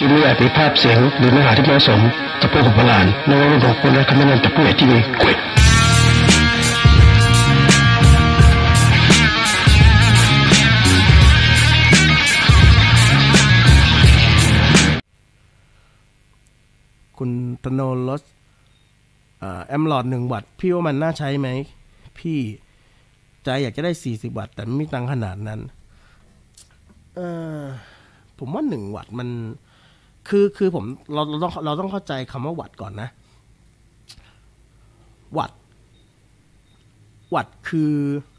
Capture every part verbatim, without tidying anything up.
ที่ไม่อาจมีภาพเสียงหรือเนื้อหาที่เหมาะสมต่อผู้กับโบราณในวงระบบคนและคำแนะนำจากผู้ใหญ่ที่มีเกียรติคุณธโนรสแอมหลอดหนึ่งวัตต์พี่ว่ามันน่าใช้ไหมพี่ใจอยากจะได้สี่สิบวัตต์แต่ไม่มีตังค์ขนาดนั้นเออผมว่าหนึ่งวัตต์มันคือคือผมเราเราต้องเราต้องเข้าใจคำว่าวัตต์ก่อนนะวัตต์วัตต์คือ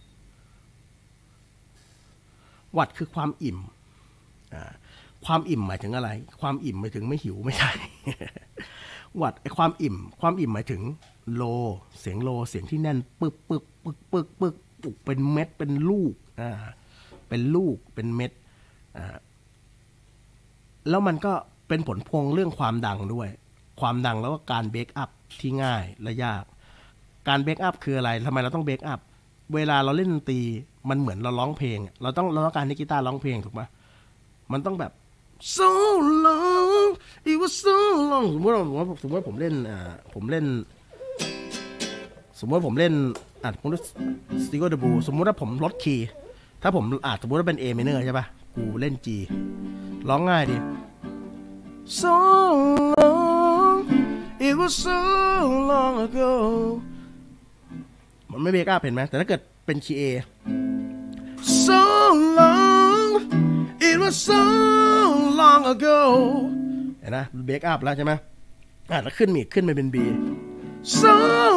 วัตต์คือความอิ่มอ่าความอิ่มหมายถึงอะไรความอิ่มหมายถึงไม่หิวไม่ใช่ วัตต์ไอความอิ่มความอิ่มหมายถึงโลเสียงโลเสียงที่แน่นปึกปึกปึกปึกปึกปึกเป็นเม็ดเป็นลูกอ่าเป็นลูกเป็นเม็ดอ่าแล้วมันก็เป็นผลพวงเรื่องความดังด้วยความดังแล้วก็การเบรกอัพที่ง่ายและยากการเบรกอัพคืออะไรทำไมเราต้องเบรกอัพเวลาเราเล่นดนตรีมันเหมือนเราร้องเพลงเราต้องเราต้องการให้กีตาร์ร้องเพลงถูกปะมันต้องแบบ so long it was so long สมมติว่าสมมติว่าผมเล่นอ่าผมเล่นสมมติว่าผมเล่นอ่ะผมเล่น Stigo the Blue สมมติว่าผมลดคีย์ถ้าผมอ่ะสมมติว่าเป็น A minor ใช่ปะกูเล่น G ร้องง่ายดิ so long it was so long ago มันไม่เบรกอัพเห็นไหมแต่ถ้าเกิดเป็นคีย์ A so long it was so long ago เห็นนะเบรกอัพแล้วใช่ไหมอ่ะแล้วขึ้นมีขึ้นไปเป็น B so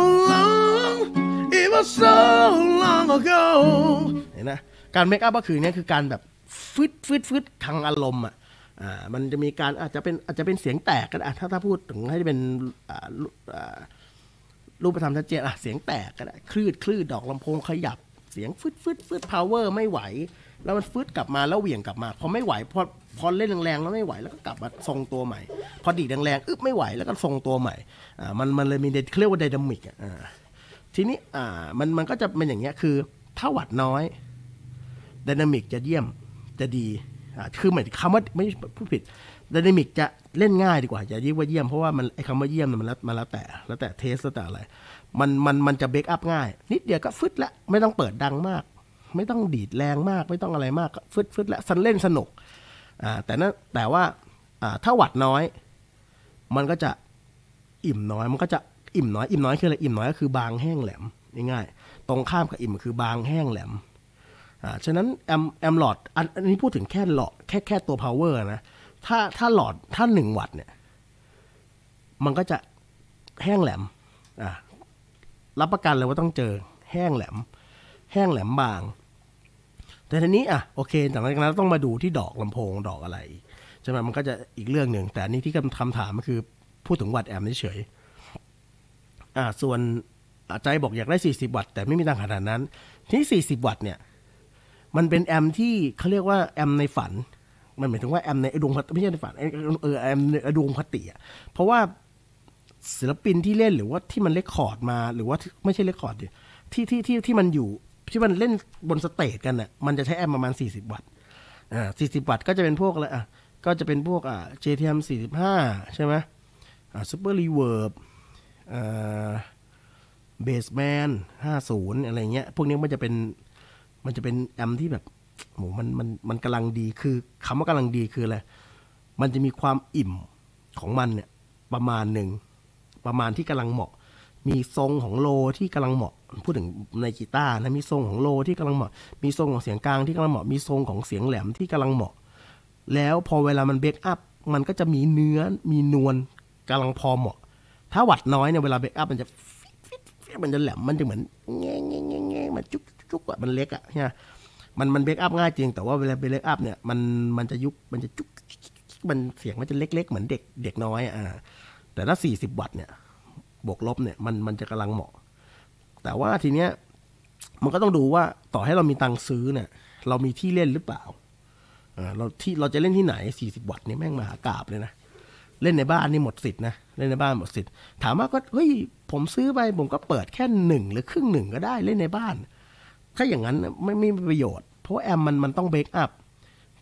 long it was so long ago เห็นนะการเบรกอัพก็คือเนี่ยคือการแบบฟึดฟึดฟึดทางอารมณ์อ่ะอ่ามันจะมีการอาจจะเป็นอาจจะเป็นเสียงแตกก็ได้ถ้าถ้าพูดถึงให้เป็นอ่าอ่ารูปธรรมชัดเจนอ่ะเสียงแตกก็ได้คลื่นคลื่นดอกลำโพงขยับเสียงฟึดฟึดฟึด power ไม่ไหวแล้วมันฟึดกลับมาแล้วเหวี่ยงกลับมาพอไม่ไหวพอพอเล่นแรงๆแล้วไม่ไหวแล้วก็กลับมาทรงตัวใหม่พอดีดแรงๆอึ๊บไม่ไหวแล้วก็ทรงตัวใหม่อ่ามันมันเลยมีเรียกว่าไดนามิกอ่ะอ่าทีนี้อ่ามันมันก็จะเป็นอย่างเงี้ยคือถ้าวัตต์น้อยไดนามิกจะเยี่ยมจะดีอ่าคือหมายถึงคำว่าไม่พูดผิดไดนามิกจะเล่นง่ายดีกว่าอย่าเรียกว่าเยี่ยมเพราะว่ามันไอ้คำว่าเยี่ยมมันแล้วมันแล้วแต่แล้วแต่เทสแล้วแต่อะไรมันมันมันจะเบรกอัพง่ายนิดเดียวก็ฟึดละไม่ต้องเปิดดังมากไม่ต้องดีดแรงมากไม่ต้องอะไรมากฟึดฟึดละสันเล่นสนุกอ่าแต่นั้นแต่ว่าอ่าถ้าวัตต์น้อยมันก็จะอิ่มน้อยมันก็จะอิ่มน้อยอิ่มน้อยคืออะไรอิ่มน้อยก็คือบางแห้งแหลมง่ายๆตรงข้ามกับอิ่มคือบางแห้งแหลมอ่าฉะนั้นแอมแอมหลอดอันอันนี้พูดถึงแค่หลอดแค่แค่ตัว power นะถ้าถ้าหลอดถ้าหนึ่งวัตต์เนี่ยมันก็จะแห้งแหลมอ่ารับประกันเลยว่าต้องเจอแห้งแหลมแห้งแหลมบางแต่ทีนี้อ่ะโอเคจากนั้นต้องมาดูที่ดอกลำโพงดอกอะไรใช่ไหมมันก็จะอีกเรื่องหนึ่งแต่อันนี้ที่คำถามก็คือพูดถึงวัตต์แอมเฉยอ่าส่วนใจบอกอยากได้สี่สิบวัตต์แต่ไม่มีตังค์ขนาดนั้นที่สี่สิบวัตต์เนี่ยมันเป็นแอมที่เขาเรียกว่าแอมในฝันมันหมายถึงว่าแอมในดวงไม่ใช่ในฝันเออแอมในดวงคติอ่ะเพราะว่าศิลปินที่เล่นหรือว่าที่มันเรคคอร์ดมาหรือว่าไม่ใช่เรคคอร์ดดิที่ที่ที่ที่มันอยู่ที่มันเล่นบนสเตจกันน่ะมันจะใช้แอมประมาณสี่สิบวัตต์อ่าสี่สิบวัตต์ก็จะเป็นพวกอะไรอ่ะก็จะเป็นพวกอ่า เจ ที เอ็ม สี่สิบห้าใช่ไหมอ่า Super Reverb อ่า Bassman ห้าสิบอะไรเงี้ยพวกนี้มันจะเป็นมันจะเป็นแอมที่แบบโหมันมันมันกำลังดีคือคำว่ากำลังดีคืออะไรมันจะมีความอิ่มของมันเนี่ยประมาณหนึ่งประมาณที่กำลังเหมาะมีทรงของโลที่กำลังเหมาะพูดถึงในกีตาร์นะมีทรงของโลที่กำลังเหมาะมีทรงของเสียงกลางที่กำลังเหมาะมีทรงของเสียงแหลมที่กำลังเหมาะแล้วพอเวลามันเบรกอัพมันก็จะมีเนื้อมีนวลกำลังพอเหมาะถ้าวัตต์น้อยเนี่ยเวลาเบรกอัพมันจะมันจะแหลมมันจะเหมือนแง่แง่แง่แง่มันจุกจุกอะมันเล็กอะใช่ไหมมันมันเบรกอัพง่ายจริงแต่ว่าเวลาเบรกอัพเนี่ยมันมันจะยุบมันจะจุกมันเสียงมันจะเล็กๆเหมือนเด็กเด็กน้อยอ่ะแต่ถ้าสี่สิบวัตต์เนี่ยบวกลบเนี่ยมันมันจะกำลังเหมาะแต่ว่าทีเนี้ยมันก็ต้องดูว่าต่อให้เรามีตังค์ซื้อเนี่ยเรามีที่เล่นหรือเปล่าอ่าเราที่เราจะเล่นที่ไหนสี่สิบวัตต์นี่แม่งมหากาพย์เลยนะเล่นในบ้านนี่หมดสิทธิ์นะเล่นในบ้านหมดสิทธิ์ถามว่าก็เฮ้ยผมซื้อไปผมก็เปิดแค่หนึ่งหรือครึ่งหนึ่งก็ได้เล่นในบ้านถ้าอย่างนั้นไม่ไม่มีประโยชน์เพราะแอมมันมันต้องเบรกอัพ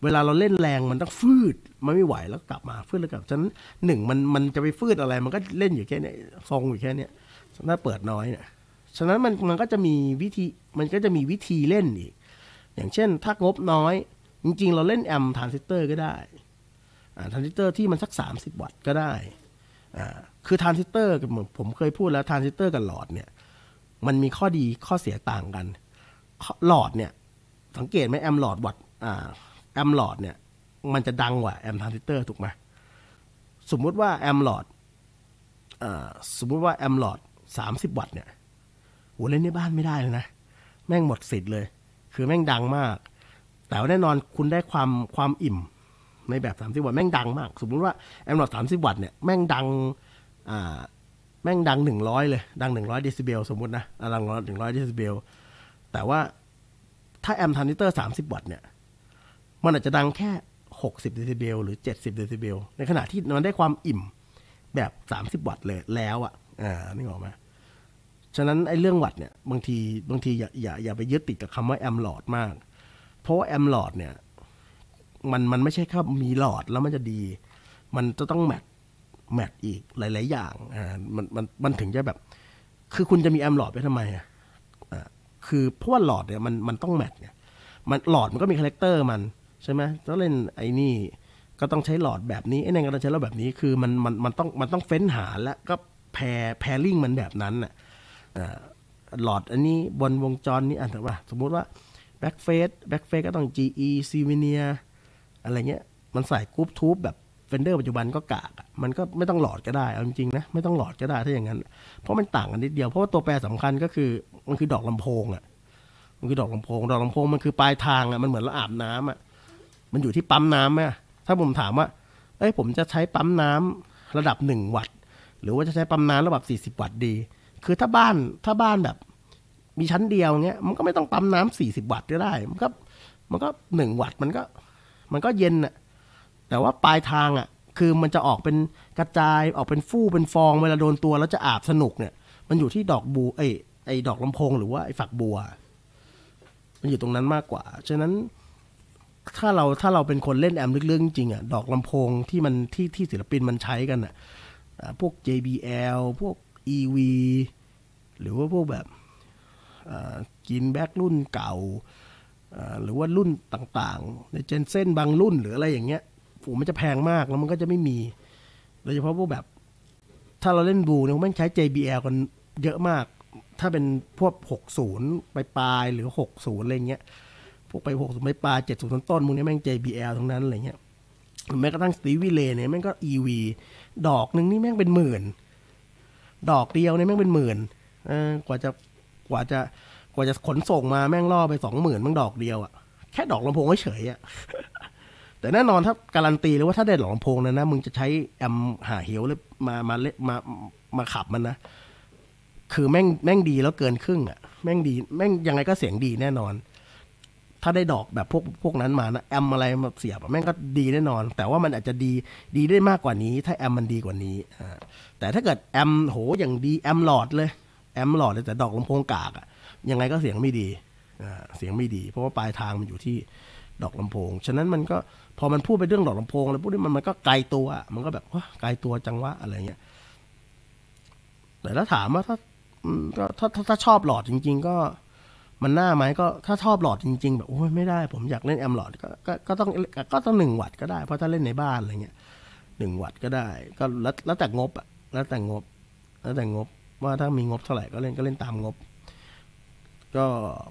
เวลาเราเล่นแรงมันต้องฟืดมันไม่ไหวแล้วกลับมาฟืดแล้วกลับฉะนั้นหนึ่งมันมันจะไปฟืดอะไรมันก็เล่นอยู่แค่นี้ทรงอยู่แค่นี้ถ้าเปิดน้อยเนี่ยฉะนั้นมันมันก็จะมีวิธีมันก็จะมีวิธีเล่นอีกอย่างเช่นถ้างบน้อยจริงๆเราเล่นแอมทรานซิสเตอร์ก็ได้อ่าทรานซิสเตอร์ที่มันสักสามสิบวัตต์ก็ได้อ่าคือทรานซิสเตอร์กับผมเคยพูดแล้วทรานซิสเตอร์กับหลอดเนี่ยมันมีข้อดีข้อเสียต่างกันหลอดเนี่ยสังเกตไหมแอมหลอดวัตต์อ่าแอมหลอดเนี่ยมันจะดังกว่าแอมทรานซิสเตอร์ถูกไหมสมมุติว่าแอมหลอดอ่าสมมุติว่าแอมหลอดสามสิบวัตต์เนี่ยโหเล่นในบ้านไม่ได้เลยนะแม่งหมดสิทธิ์เลยคือแม่งดังมากแต่ว่าแน่นอนคุณได้ความความอิ่มในแบบสามสิบวัตต์แม่งดังมากสมมุติว่าแอมหลอดสามสิบวัตต์เนี่ยแม่งดังอ่าแม่งดังหนึ่งร้อยเลยดังหนึ่งร้อยเดซิเบลสมมุตินะดังหนึ่งร้อยเดซิเบลแต่ว่าถ้าแอมทรานซิสเตอร์สามสิบวัตต์เนี่ยมันอาจจะดังแค่หกสิบเดซิเบลหรือเจ็ดสิบเดซิเบลในขณะที่มันได้ความอิ่มแบบสามสิบวัตต์เลยแล้วอ่ะอ่านี่ออกมาฉะนั้นไอ้เรื่องวัตต์เนี่ยบางทีบางทีอย่าอย่าอย่าไปยึดติดกับคำว่าแอมหลอดมากเพราะว่าแอมหลอดเนี่ยมันมันไม่ใช่แค่มีหลอดแล้วมันจะดีมันจะต้องแมทแมทอีกหลายๆอย่างอ่ามันมันมันถึงจะแบบคือคุณจะมีแอมหลอดไปทำไมอ่ะอ่าคือเพราะว่าหลอดเนี่ยมันมันต้องแมทเนี่ยมันหลอดมันก็มีคาแรคเตอร์มันใช่ไหมถ้าเล่นไอ้นี่ก็ต้องใช้หลอดแบบนี้ไอ้นั่นก็ต้องใช้หลอดแบบนี้คือมันมันมันต้องมันต้องเฟ้นหาและก็แพรแพรลิงมันแบบนั้นน่ะหลอดอันนี้บนวงจรนี้อ่ะแต่ว่าสมมุติว่าแบ็กเฟสแบ็กเฟสก็ต้อง จี อี ซีวิเนียอะไรเงี้ยมันใส่กรุ๊ปทูบแบบเฟนเดอร์ปัจจุบันก็กากมันก็ไม่ต้องหลอดก็ได้เอาจริงๆนะไม่ต้องหลอดก็ได้ถ้าอย่างนั้นเพราะมันต่างกันนิดเดียวเพราะว่าตัวแปรสำคัญก็คือมันคือดอกลำโพงอ่ะมันคือดอกลำโพงดอกลำโพงมันคือปลายทางอ่ะมันเหมือนเราอาบน้ำอ่ะมันอยู่ที่ปั๊มน้ำไหมถ้าผมถามว่าเอ้ยผมจะใช้ปั๊มน้ำระดับหนึ่งวัตต์หรือว่าจะใช้ปั๊มน้ำระดับสี่สิบวัตต์ดีคือถ้าบ้านถ้าบ้านแบบมีชั้นเดียวเงี้ยมันก็ไม่ต้องปั๊มน้ำสี่สิบวัตต์ก็ได้มันก็มันก็หนึ่งวัตต์มันก็มันก็เย็นอ่ะแต่ว่าปลายทางอ่ะคือมันจะออกเป็นกระจายออกเป็นฟู่เป็นฟองเวลาโดนตัวแล้วจะอาบสนุกเนี่ยมันอยู่ที่ดอกบูไอไอดอกลำโพงหรือว่าไอฝักบัวมันอยู่ตรงนั้นมากกว่าฉะนั้นถ้าเราถ้าเราเป็นคนเล่นแอมลึกๆจริงๆอ่ะดอกลำโพงที่มันที่ที่ศิลปินมันใช้กันอ่ะพวก เจ บี แอล พวก อี วี หรือว่าพวกแบบกินแบ็กรุ่นเก่าหรือว่ารุ่นต่างๆในเจนเซ่นบางรุ่นหรืออะไรอย่างเงี้ยฝูมันจะแพงมากแล้วมันก็จะไม่มีโดยเฉพาะพวกแบบถ้าเราเล่นบูเนี่ยมันใช้ เจ บี แอล กันเยอะมากถ้าเป็นพวกหกสิบปลายๆหรือหกสิบอะไรเงี้ยพวกไปหกสิบปลายๆเจ็ดสิบต้นๆพวกนี้แม่ง เจ บี แอล ทั้งนั้นอะไรเงี้ยแม้กระทั่งสตีวีเลย์เนี่ยแม่งก็ อี วี ดอกนึงนี่แม่งเป็นหมื่นดอกเดียวเนี่ยแม่งเป็นหมื่นเออกว่าจะกว่าจะกว่าจะขนส่งมาแม่งล่อไปสองหมื่นแม่งดอกเดียวอ่ะแค่ดอกลำโพงเฉยอ่ะ แต่แน่นอนถ้าการันตีเลยว่าถ้าได้ดอกลำโพงนะนะมึงจะใช้แอมหาเหวหรือมามาเละมามาขับมันนะคือแม่งแม่งดีแล้วเกินครึ่งอ่ะแม่งดีแม่งยังไงก็เสียงดีแน่นอนถ้าได้ดอกแบบพวกพวกนั้นมานะแอมอะไรมาเสียบแม่งก็ดีแน่นอนแต่ว่ามันอาจจะดีดีได้มากกว่านี้ถ้าแอมมันดีกว่านี้อ่าแต่ถ้าเกิดแอมโหอย่างดีแอมหลอดเลยแอมหลอดเลยแต่ดอกลำโพงกากอ่ะยังไงก็เสียงไม่ดีอ่าเสียงไม่ดีเพราะว่าปลายทางมันอยู่ที่ดอกลำโพงฉะนั้นมันก็พอมันพูดไปเรื่องดอกลำโพงแล้วพูดมันมันก็ไกลตัวมันก็แบบว่าไกลตัวจังวะอะไรเงี้ยแต่ถ้าถามว่าถ้าถ้าถ้าถ้าชอบหลอดจริงๆก็มันน่าไหมก็ถ้าชอบหลอดจริงๆแบบโอ้ยไม่ได้ผมอยากเล่นแอมหลอดก็ก็ก็ต้องก็ต้องหนึ่งวัตต์ก็ได้เพราะถ้าเล่นในบ้านอะไรเงี้ยหนึ่งวัตต์ก็ได้ก็แล้วแล้วแต่งบอะแล้วแต่งบแล้วแต่งบว่าถ้ามีงบเท่าไหร่ก็เล่นก็เล่นตามงบก็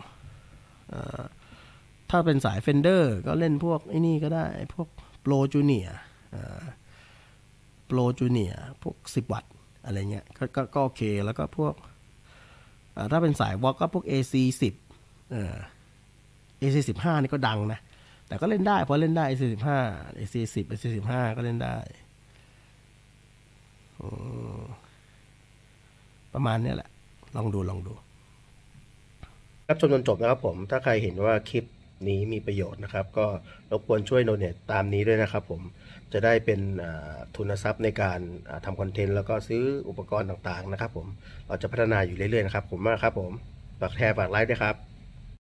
ถ้าเป็นสายเฟนเดอร์ก็เล่นพวกไอ้นี่ก็ได้พวกโปรจูเนียร์โปรจูเนียร์พวกสิบวัตต์อะไรเงี้ยก็ก็โอเคแล้วก็พวกถ้าเป็นสายวอล์กก็พวก เอ ซี สิบ เออ เอ ซี สิบห้านี่ก็ดังนะแต่ก็เล่นได้เพราะเล่นได้ เอ ซี สิบห้า เอ ซี สิบ เอ ซี สิบห้าก็เล่นได้ประมาณนี้แหละลองดูลองดูรับชมจนจบนะครับผมถ้าใครเห็นว่าคลิปนี้มีประโยชน์นะครับก็รบกวนช่วยโดเนทตามนี้ด้วยนะครับผมจะได้เป็นทุนทรัพย์ในการทำคอนเทนต์แล้วก็ซื้ออุปกรณ์ต่างๆนะครับผมเราจะพัฒนาอยู่เรื่อยๆนะครับผมมากครับผมฝากแชร์ฝากไลค์ด้วยครับ